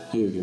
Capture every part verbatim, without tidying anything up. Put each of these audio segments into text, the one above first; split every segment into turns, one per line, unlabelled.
Here we go.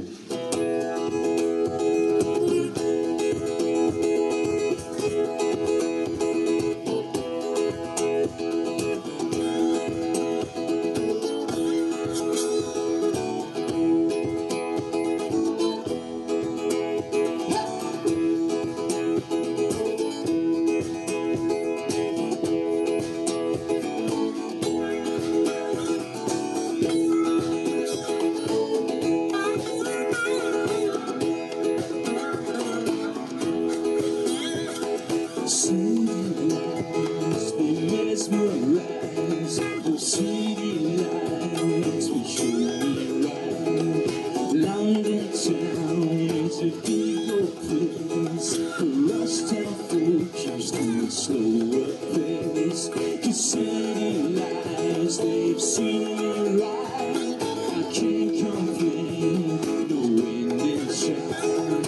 City lights, they mesmerize. Oh, city lights, we show me right. London town is a big old place. The rust of fortunes to a slower pace. 'Cause city lights, they've seen me right. I can't complain, no wind and shine.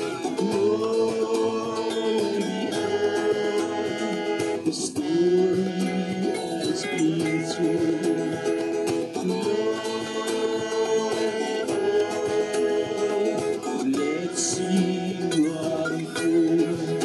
The story has been told. Let's see what unfolds.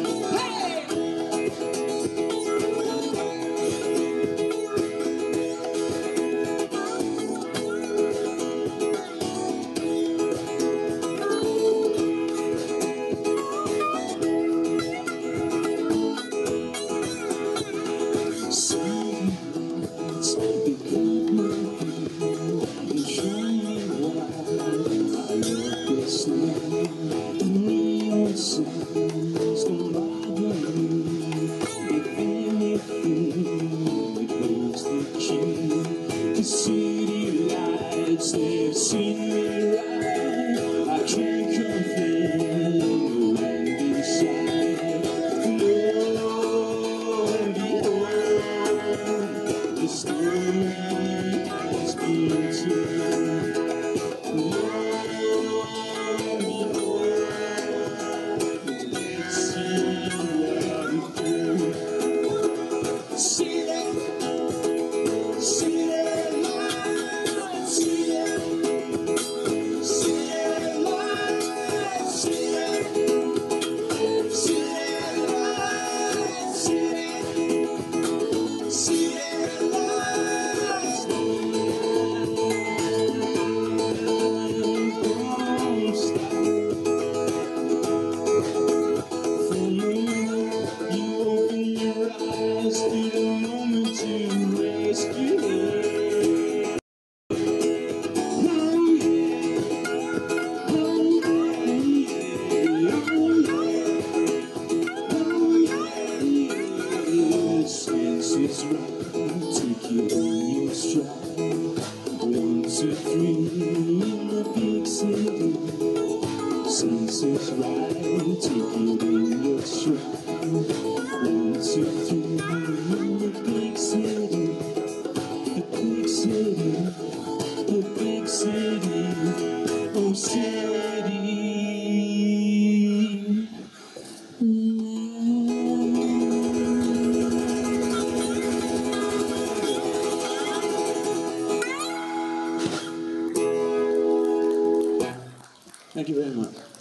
The neon signs don't bother me. If anything, it holds the key. The city lights, they've seen me right. I can't complain, no wind inside. Lo and behold, the story has been told. To the moment to rescue me. Oh yeah, oh yeah, oh yeah, oh yeah. Senses right, take you on your stride. One, two, three, in the big city. Senses right, take you on your stride. One, two, three. The big city, the big city, the big city, oh city. Thank you very much.